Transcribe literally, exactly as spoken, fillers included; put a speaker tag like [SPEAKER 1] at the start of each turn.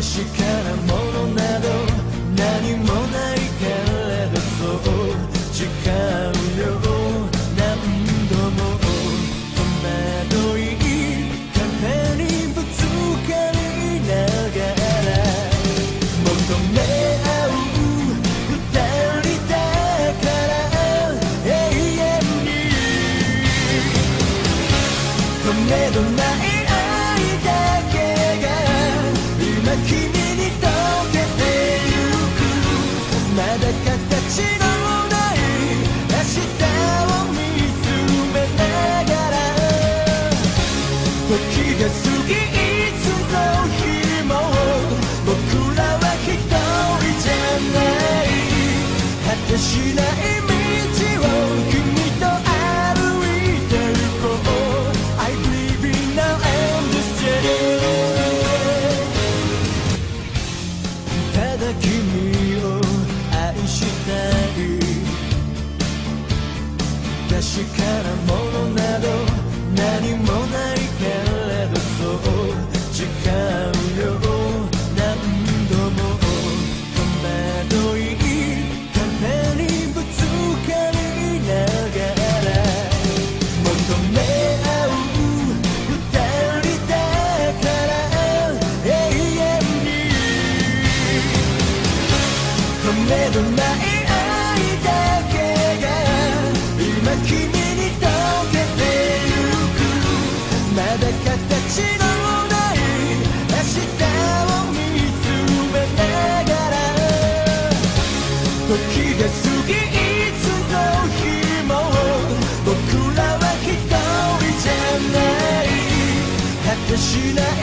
[SPEAKER 1] かなものなど何もないけれど、そう誓うよ何度も。戸惑い壁にぶつかりながら求め合う二人だから永遠に止めどない君に溶けてゆく、まだ形のない明日を見つめながら、時が過ぎいつの日も僕らは一人じゃない。果てしない道を君と歩いてゆこう。 I believe in now and this day。ただ君を愛したい。確かなものなど何もないけれど、そう誓うよ何度も。戸惑い壁にぶつかりながら求め合う二人だから永遠に止めどない愛だけが今君に溶けてゆく、まだ形のない明日を見つめながら、時が過ぎいつの日も僕らは一人じゃない。果てしない